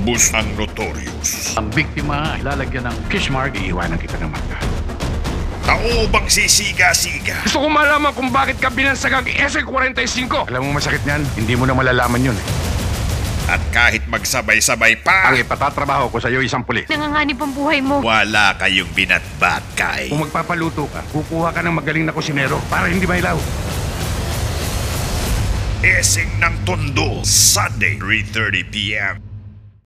Ubus ang Notorious. Ang biktima, ilalagyan ng fish mark, iiwanan kita ng mata. Taubang sisiga-siga. Gusto ko malaman kung bakit ka binansag ang SL-45. Alam mo masakit niyan, hindi mo na malalaman yun. At kahit magsabay-sabay pa, Ang ipatatrabaho ko sa iyo isang pulis. Nanganganib ang buhay mo. wala kayong binatbakay. Kung magpapaluto ka, kukuha ka ng magaling na kusinero para hindi mailaw. Esing ng Tondo, Sunday, 3:30 p.m.